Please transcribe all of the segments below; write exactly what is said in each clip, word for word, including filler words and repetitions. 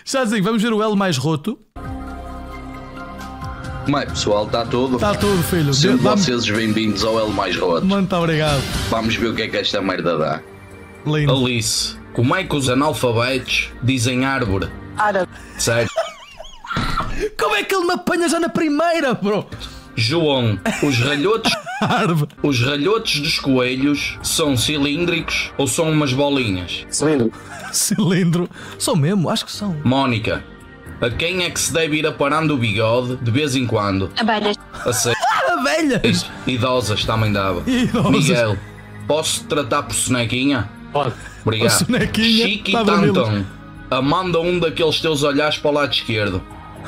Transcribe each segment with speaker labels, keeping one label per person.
Speaker 1: Chazinho, vamos ver o L mais roto.
Speaker 2: Como é, pessoal? Está tudo?
Speaker 1: Está tudo, filho.
Speaker 2: Sendo
Speaker 1: Vamos...
Speaker 2: vocês bem-vindos ao L mais roto.
Speaker 1: Muito obrigado.
Speaker 2: Vamos ver o que é que esta merda dá.
Speaker 1: Lindo.
Speaker 2: Alice, como é que os analfabetos dizem árvore?
Speaker 3: Árabe.
Speaker 2: Sério?
Speaker 1: Como é que ele me apanha já na primeira, bro?
Speaker 2: João, os ralhotos,
Speaker 1: Árvore.
Speaker 2: os ralhotos dos coelhos são cilíndricos ou são umas bolinhas?
Speaker 3: Cilindro.
Speaker 1: Cilindro. São mesmo? Acho que são.
Speaker 2: Mónica, a quem é que se deve ir aparando o bigode de vez em quando?
Speaker 3: Abelhas.
Speaker 2: A sério?
Speaker 1: Ah, velhas.
Speaker 2: Idosas também dava.
Speaker 1: Idosas.
Speaker 2: Miguel, posso te tratar por sonequinha?
Speaker 3: Pode.
Speaker 2: Obrigado.
Speaker 1: A sonequinha,
Speaker 2: Chique e
Speaker 1: tá vermelho.
Speaker 2: Tantão, amanda um daqueles teus olhares para o lado esquerdo.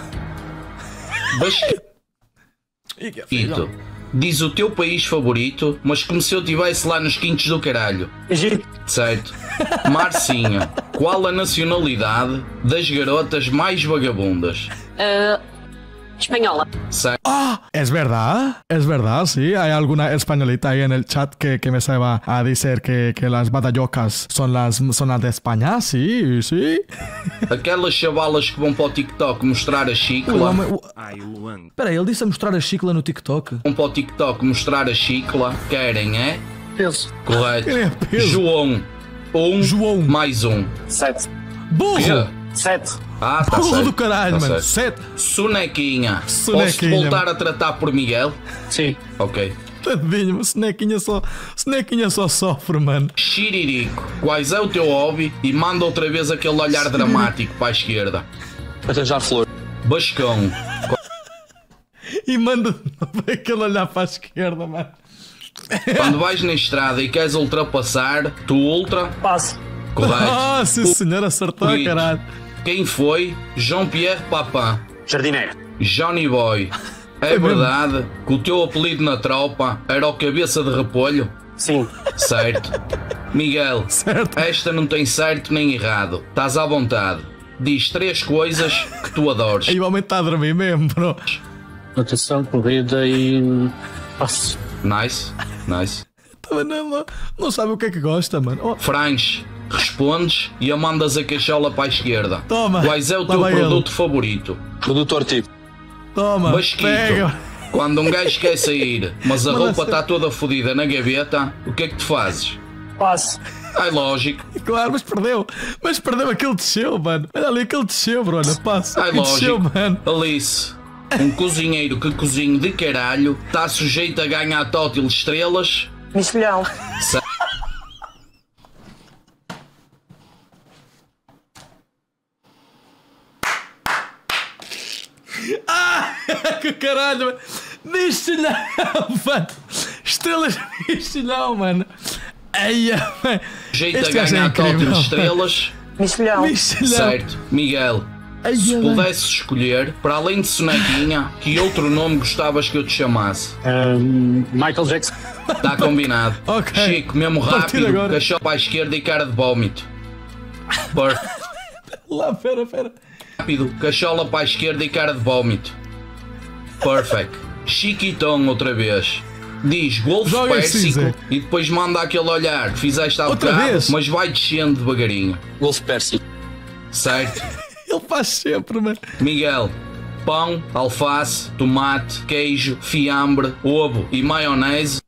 Speaker 2: Basquito, diz o teu país favorito, mas como se eu estivesse lá nos quintos do caralho.
Speaker 3: Egito.
Speaker 2: Certo. Marcinha, qual a nacionalidade das garotas mais vagabundas?
Speaker 3: Uh, espanhola.
Speaker 2: Certo.
Speaker 1: Ah, es verdad, es verdad, sí. Hay alguna españolita ahí en el chat que, que me sabe a decir que, que las badallocas son las, son las de España, sí, sí.
Speaker 2: Aquelas chavalas que vão para o TikTok mostrar a
Speaker 1: O
Speaker 2: chicla.
Speaker 1: homem, o... Espera aí, ele disse a mostrar a chicla no TikTok.
Speaker 2: Vão para o TikTok mostrar a chicla. Querem, é?
Speaker 3: Peso.
Speaker 2: Correto.
Speaker 1: Quem é peso?
Speaker 2: João. Um
Speaker 1: João.
Speaker 2: mais um.
Speaker 3: Sete.
Speaker 1: Burro!
Speaker 2: Quê?
Speaker 3: Sete.
Speaker 2: Ah, tá
Speaker 1: Burro
Speaker 2: certo.
Speaker 1: do caralho,
Speaker 2: Tá
Speaker 1: mano.
Speaker 2: certo.
Speaker 1: Sete.
Speaker 2: Sonequinha. Posso-te
Speaker 1: Sonequinha,
Speaker 2: voltar
Speaker 1: mano.
Speaker 2: a tratar por Miguel?
Speaker 3: Sim.
Speaker 2: Ok.
Speaker 1: Tadinho, mas Sonequinha só, Sonequinha só sofre, mano.
Speaker 2: Xiririco, quais é o teu hobby? E manda outra vez aquele olhar dramático para a esquerda.
Speaker 3: Arranjar flor.
Speaker 2: Bascão,
Speaker 1: E manda aquele olhar para a esquerda, mano.
Speaker 2: quando vais na estrada e queres ultrapassar, tu ultra.
Speaker 3: Passo.
Speaker 2: Correto.
Speaker 1: Ah, sim senhor, acertou,
Speaker 2: Bonito.
Speaker 1: caralho.
Speaker 2: Quem foi? Jean-Pierre Papin.
Speaker 3: Jardineiro.
Speaker 2: Johnny Boy. É
Speaker 1: mesmo?
Speaker 2: verdade que o teu apelido na tropa era o cabeça de repolho?
Speaker 3: Sim.
Speaker 2: Certo. Miguel,
Speaker 1: Certo.
Speaker 2: esta não tem certo nem errado. Estás à vontade. Diz três coisas que tu adores.
Speaker 1: Aí o homem está a dormir mesmo, bro.
Speaker 3: Natação, corrida e... Passo.
Speaker 2: Nice, nice.
Speaker 1: Também não, não sabe o que é que gosta, mano. Oh,
Speaker 2: Franche, respondes e amandas a cachola para a esquerda.
Speaker 1: Toma.
Speaker 2: Quais é o
Speaker 1: Lá
Speaker 2: teu
Speaker 1: vai
Speaker 2: produto favorito?
Speaker 3: Produtor tipo.
Speaker 1: toma,
Speaker 2: Basquito.
Speaker 1: pega.
Speaker 2: Quando um gajo quer sair, mas a
Speaker 1: Manda
Speaker 2: roupa
Speaker 1: ser.
Speaker 2: está toda fodida na gaveta, o que é que tu fazes?
Speaker 3: Passo.
Speaker 2: É lógico,
Speaker 1: Claro, mas perdeu. Mas perdeu aquele desceu, mano. Olha ali aquele desceu, bro. Olha, passa.
Speaker 2: é
Speaker 1: E desceu,
Speaker 2: lógico.
Speaker 1: mano.
Speaker 2: Alice, um cozinheiro que cozinha de caralho está sujeito a ganhar tótil estrelas.
Speaker 3: Michelhão.
Speaker 2: Sa-
Speaker 1: Que caralho, mano. Michelhão, mano. Estrelas Michelhão, mano. Eia, mano.
Speaker 2: Sujeito a
Speaker 1: Este gajo é
Speaker 2: ganhar
Speaker 1: incrível,
Speaker 2: tótil
Speaker 1: mano.
Speaker 2: estrelas.
Speaker 3: Michelhão.
Speaker 1: Michelhão.
Speaker 2: Certo. Miguel,
Speaker 1: Eia,
Speaker 2: se
Speaker 1: mano.
Speaker 2: pudesses escolher, para além de sonequinha, que outro nome gostavas que eu te chamasse?
Speaker 3: Um, Michael Jackson.
Speaker 2: Está combinado.
Speaker 1: Ok.
Speaker 2: Chico, mesmo
Speaker 1: A partir de
Speaker 2: rápido,
Speaker 1: agora.
Speaker 2: cachola para a esquerda e cara de vómito. Perfect.
Speaker 1: Lá, pera, pera.
Speaker 2: Rápido, cachola para a esquerda e cara de vómito. Perfect. Chiquitão outra vez. Diz Golfo
Speaker 1: Joga
Speaker 2: Pérsico
Speaker 1: cinza.
Speaker 2: e depois manda aquele olhar que fizeste há
Speaker 1: Outra
Speaker 2: bocado,
Speaker 1: vez?
Speaker 2: mas vai descendo devagarinho.
Speaker 3: Wolf Percy.
Speaker 2: Certo?
Speaker 1: Ele faz sempre, mano.
Speaker 2: Miguel, pão, alface, tomate, queijo, fiambre, ovo e maionese.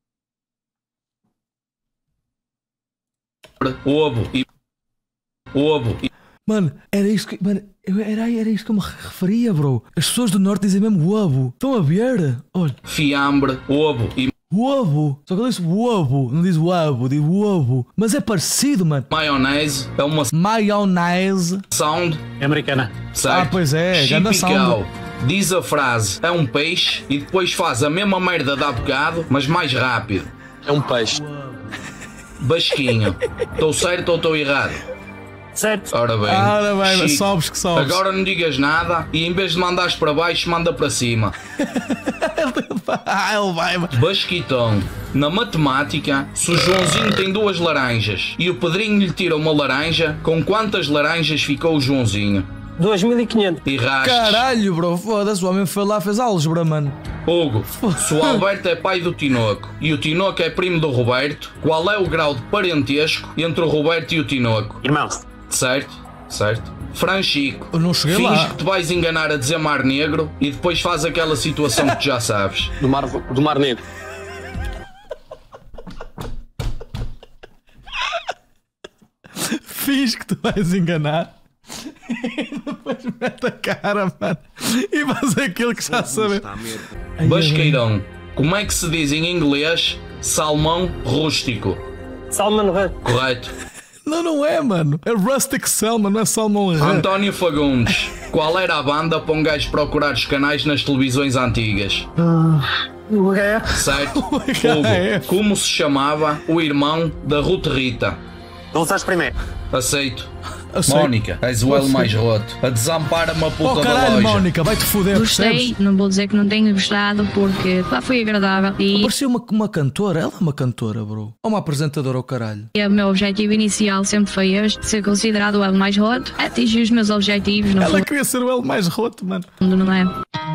Speaker 2: Ovo e. Ovo e.
Speaker 1: Mano, era isto que. Mano, eu- era, era isto que eu me referia, bro. As pessoas do norte dizem mesmo ovo. Estão a ver? Olha,
Speaker 2: Fiambre, ovo e
Speaker 1: ovo. Só que ele diz ovo. Não diz ovo, diz ovo. Mas é parecido, mano.
Speaker 2: maionese é uma
Speaker 1: Maionese.
Speaker 2: sound,
Speaker 3: É americana.
Speaker 2: certo?
Speaker 1: Ah, pois é, ganda
Speaker 2: Chipicau
Speaker 1: sound.
Speaker 2: diz a frase é um peixe e depois faz a mesma merda de há bocado, mas mais rápido.
Speaker 3: É um peixe.
Speaker 2: Basquinho, estou certo ou estou errado?
Speaker 3: Certo.
Speaker 2: Ora bem,
Speaker 1: Ora bem, mas
Speaker 2: Chico,
Speaker 1: sobes que sobes.
Speaker 2: agora não digas nada e em vez de mandares para baixo, manda para cima.
Speaker 1: Ah, ele vai, mano.
Speaker 2: Basquitão, na matemática, se o Joãozinho tem duas laranjas e o Pedrinho lhe tira uma laranja, com quantas laranjas ficou o Joãozinho?
Speaker 3: dois mil e quinhentos.
Speaker 2: E rastes.
Speaker 1: Caralho, bro. Foda-se, o homem foi lá, fez álgebra, mano.
Speaker 2: Hugo, se o Alberto é pai do Tinoco e o Tinoco é primo do Roberto, qual é o grau de parentesco entre o Roberto e o Tinoco?
Speaker 3: Irmão.
Speaker 2: Certo? Certo? Franchico,
Speaker 1: Eu não cheguei
Speaker 2: finge
Speaker 1: lá.
Speaker 2: que te vais enganar a dizer Mar Negro e depois faz aquela situação que tu já sabes.
Speaker 3: Do Mar, do Mar Negro.
Speaker 1: Finge que tu vais enganar. E depois mete a cara, mano. E faz aquilo que já sabe.
Speaker 2: Basqueirão, como é que se diz em inglês salmão rústico?
Speaker 3: Salman Red.
Speaker 2: Correto.
Speaker 1: Não, não é, mano. É Rustic Salmon, não é Salmon Red.
Speaker 2: António Fagundes, qual era a banda para um gajo procurar os canais nas televisões antigas?
Speaker 3: O H
Speaker 2: Certo?
Speaker 1: H F.
Speaker 2: Hugo, como se chamava o irmão da Ruth Rita?
Speaker 3: Dulces primeiro.
Speaker 2: Aceito.
Speaker 1: Aceito.
Speaker 2: Mónica, és o elo mais roto. A desampara-me a
Speaker 1: Oh
Speaker 2: puta da
Speaker 1: caralho,
Speaker 2: loja.
Speaker 1: Mónica, vai-te foder,
Speaker 4: Gostei,
Speaker 1: percebes?
Speaker 4: não vou dizer que não tenho gostado porque pá, foi agradável e
Speaker 1: Parecia uma, uma cantora, ela é uma cantora, bro. Ou uma apresentadora, ao caralho.
Speaker 4: o meu objetivo inicial sempre foi este, ser considerado o elo mais roto, atingir os meus objetivos no
Speaker 1: Ela queria ser o elo mais roto, mano.
Speaker 4: fundo, não é?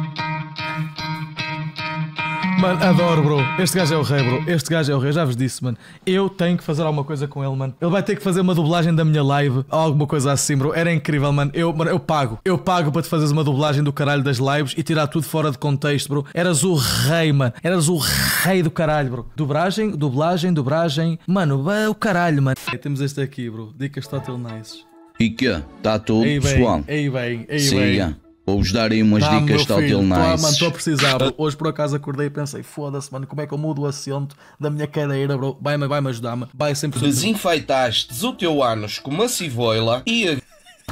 Speaker 1: Mano, adoro, bro. Este gajo é o rei, bro. Este gajo é o rei, já vos disse, mano. Eu tenho que fazer alguma coisa com ele, mano. Ele vai ter que fazer uma dublagem da minha live, alguma coisa assim, bro. Era incrível, mano. Eu, mano, eu pago. Eu pago para te fazeres uma dublagem do caralho das lives e tirar tudo fora de contexto, bro. Eras o rei, mano. Eras o rei do caralho, bro. Dublagem, dublagem, dublagem. Mano, é o caralho, mano. Temos este aqui, bro. Dicas Total Nice.
Speaker 5: E que? Está tudo,
Speaker 1: Aí bem,
Speaker 5: pessoal?
Speaker 1: aí bem, aí
Speaker 5: Sim,
Speaker 1: bem.
Speaker 5: vou-vos dar aí umas
Speaker 1: Tá,
Speaker 5: dicas
Speaker 1: meu
Speaker 5: Total
Speaker 1: filho, tô, mano,
Speaker 5: Nice.
Speaker 1: estou a precisar, bro. Hoje por acaso acordei e pensei, foda-se, mano, como é que eu mudo o assento da minha cadeira, bro? Vai-me vai -me ajudar-me. Vai sempre.
Speaker 2: Desinfeitastes o teu ânus com uma civoila e a...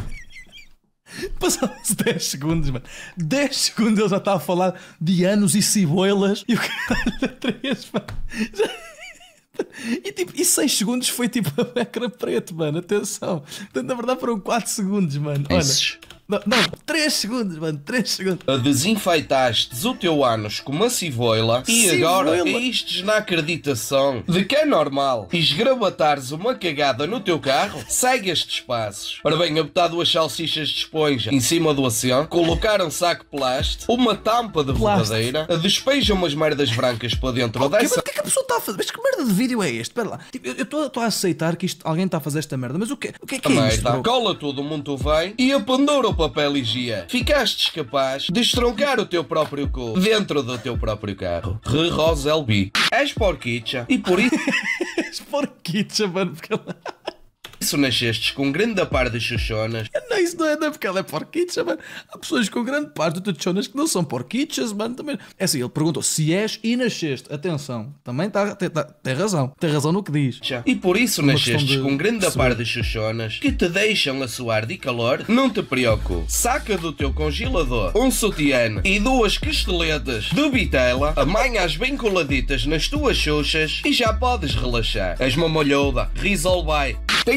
Speaker 1: Passaram-se dez segundos, mano. dez segundos ele já está a falar de anos e ciboilas e o caralho três, mano. Já... E tipo, e seis segundos foi tipo a ecrã preto, mano. Atenção. Portanto, na verdade foram quatro segundos, mano. Olha.
Speaker 2: Esses.
Speaker 1: Não, não, três segundos, mano. três segundos.
Speaker 2: A desinfeitastes o teu ânus com uma civoila e
Speaker 1: Civoila.
Speaker 2: agora istes na acreditação de que é normal esgravatares uma cagada no teu carro, segue estes passos. Ora bem, a botar duas salsichas de esponja em cima do assento, colocar um saco de plástico, uma tampa de
Speaker 1: Plástico.
Speaker 2: verdadeira, a despeja umas merdas brancas para dentro
Speaker 1: Que, mas
Speaker 2: dessa...
Speaker 1: o que é que a pessoa está a fazer? Mas que merda de vídeo é este? Espera lá. Tipo, eu estou a aceitar que isto, alguém está a fazer esta merda, mas o que, o que é que é isto,
Speaker 2: Merda,
Speaker 1: bro?
Speaker 2: cola tudo muito bem e apendura o papel higiênico. Ficaste capaz de estroncar o teu próprio cu dentro do teu próprio carro. Re Roselby. És porquicha e por isso
Speaker 1: Porquicha, mano, porque ela...
Speaker 2: nascestes com grande par de chuchonas.
Speaker 1: Não, isso não é, não é porque ela é porquicha, mano. Há pessoas com grande parte de tuchonas que não são porquichas, mano. Também. É assim, ele perguntou se és e nasceste. Atenção, também tá, tem, tá, tem razão. Tem razão no que diz.
Speaker 2: E por isso
Speaker 1: Uma
Speaker 2: nascestes
Speaker 1: questão de
Speaker 2: com grande
Speaker 1: perceber.
Speaker 2: par de chuchonas que te deixam a suar de calor. Não te preocupes. Saca do teu congelador um sutiã e duas costeletas de vitela, amanhas bem coladitas nas tuas xuxas e já podes relaxar. És uma molhuda. Resolve. Tem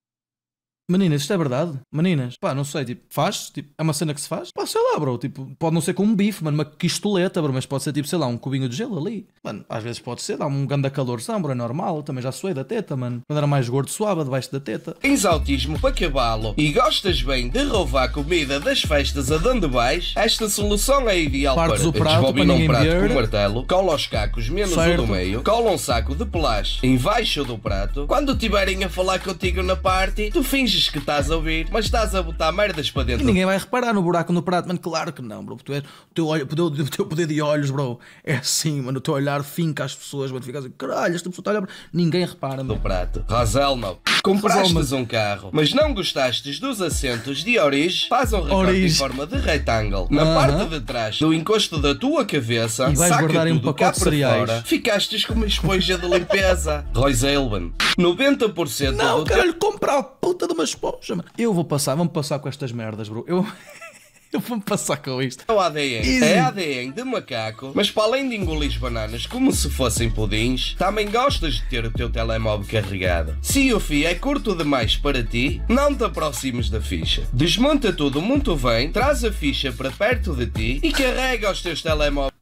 Speaker 1: Meninas, isto é verdade? Meninas, pá, não sei, tipo, faz? Tipo, é uma cena que se faz? Pá, sei lá, bro, tipo, pode não ser com um bife, mano, uma quistoleta, bro, mas pode ser tipo, sei lá, um cubinho de gelo ali. Mano, às vezes pode ser, dá um ganda calorzão, bro, é normal, eu também já suei da teta, mano. Quando era mais gordo, suava debaixo da teta.
Speaker 2: Tens autismo para cavalo e gostas bem de roubar comida das festas a onde vais? Esta solução é ideal
Speaker 1: Partes
Speaker 2: para
Speaker 1: o prato
Speaker 2: desbobina
Speaker 1: para
Speaker 2: um
Speaker 1: ninguém
Speaker 2: prato
Speaker 1: ver.
Speaker 2: com martelo, cola os cacos menos
Speaker 1: Certo.
Speaker 2: o do meio, cola um saco de pelache embaixo do prato. Quando tiverem a falar contigo na party, tu finges que estás a ouvir, mas estás a botar merdas para
Speaker 1: E
Speaker 2: dentro.
Speaker 1: ninguém vai reparar no buraco no prato, mano, claro que não, bro. Tu és, o, teu olho, o, teu, o teu poder de olhos, bro, é assim, mano, o teu olhar finca as pessoas, mano, fica assim, caralho, esta pessoa está a olhar, ninguém repara,
Speaker 2: do
Speaker 1: mano.
Speaker 2: prato. Roselma, comprastes um carro, mas não gostastes dos assentos de origem, faz um recorte
Speaker 1: Origem.
Speaker 2: em forma de retângulo na
Speaker 1: Aham.
Speaker 2: parte de trás do encosto da tua cabeça,
Speaker 1: E vais
Speaker 2: saca
Speaker 1: guardar em um
Speaker 2: tudo
Speaker 1: pacote
Speaker 2: cá
Speaker 1: de
Speaker 2: para
Speaker 1: cereais.
Speaker 2: fora, ficastes com uma esponja de limpeza. Roselman, noventa por cento
Speaker 1: Não,
Speaker 2: do
Speaker 1: caralho, comprar a puta de uma esponja, mano. Eu vou passar, vamos passar com estas merdas, bro. Eu, eu vou-me passar com isto.
Speaker 2: teu A D N
Speaker 1: Easy.
Speaker 2: é A D N de macaco, mas para além de engolir bananas como se fossem pudins, também gostas de ter o teu telemóvel carregado. Se o fio é curto demais para ti, não te aproximes da ficha. Desmonta tudo muito bem, traz a ficha para perto de ti e carrega os teus telemóveis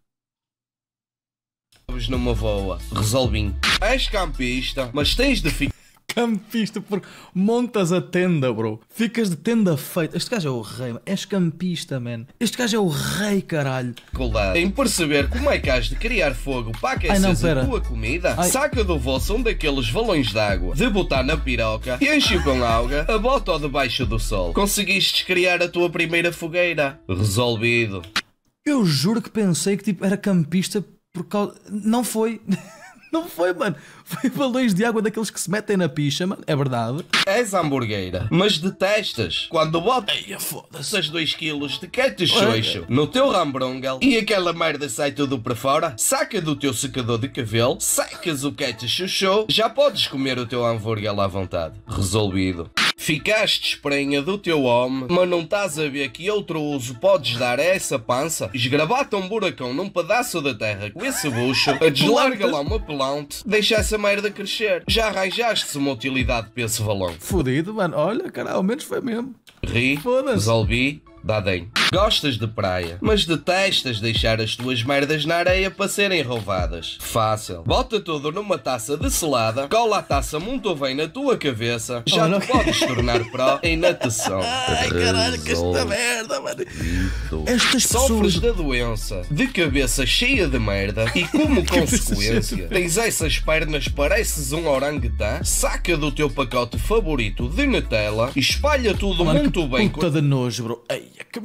Speaker 2: numa voa. Resolvinho. És campista, mas tens de ficar
Speaker 1: campista, porque montas a tenda, bro. Ficas de tenda feita. Este gajo é o rei, man. És campista, man. Este gajo é o rei, caralho.
Speaker 2: Colado em perceber como é que has de criar fogo para aquecer a tua comida, Ai. saca do bolso um daqueles valões de água, de botar na piroca e enche-o com água, a bota debaixo do sol. Conseguiste criar a tua primeira fogueira. Resolvido.
Speaker 1: Eu juro que pensei que tipo era campista por causa... Não foi... Não foi, mano. Foi balões de água daqueles que se metem na picha, mano. É verdade.
Speaker 2: És hamburgueira, mas detestas quando botas dois quilos de queijo xoxo no teu rambrongel e aquela merda sai tudo para fora. Saca do teu secador de cabelo, secas o queijo xoxo, já podes comer o teu hambúrguer à vontade. Resolvido. Ficaste esprenha do teu homem, mas não estás a ver que outro uso podes dar a essa pança? Esgravata um buracão num pedaço da terra com esse bucho, a deslarga lá uma pelante, deixa essa merda crescer. Já arranjaste-se uma utilidade para esse valão.
Speaker 1: Fodido, mano. Olha, cara, ao menos foi mesmo.
Speaker 2: Ri, resolvi, dadem. Gostas de praia, mas detestas deixar as tuas merdas na areia para serem roubadas. Fácil. Bota tudo numa taça de selada, cola a taça muito bem na tua cabeça, já oh, te podes tornar pró em natação.
Speaker 1: Ai, caralho, que esta merda, mano.
Speaker 2: Estas Sofres pessoas... da doença de cabeça cheia de merda e como consequência tens essas pernas, pareces um oranguetã. Saca do teu pacote favorito de Nutella e espalha tudo
Speaker 1: mano,
Speaker 2: muito bem.
Speaker 1: Puta com... de nojo, bro. Ai, que...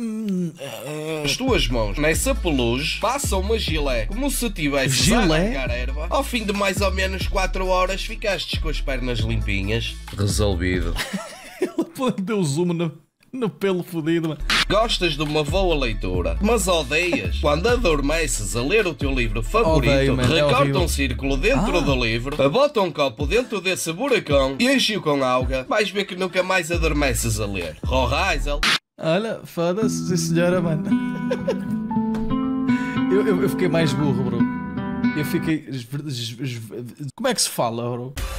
Speaker 2: As tuas mãos nessa peluche passam uma gilé como se tivesses a arrancar erva. Ao fim de mais ou menos quatro horas ficaste com as pernas limpinhas. Resolvido.
Speaker 1: Ele deu zoom no, no pelo fodido, mano.
Speaker 2: Gostas de uma boa leitura, mas odeias quando adormeces a ler o teu livro favorito. Odeio, recorta é um círculo dentro ah. do livro, bota um copo dentro desse buracão e enche-o com água. Vais ver que nunca mais adormeces a ler. Roraisel.
Speaker 1: Olha, foda-se, sim senhora, mano. eu, eu, eu fiquei mais burro, bro. Eu fiquei... Como é que se fala, bro?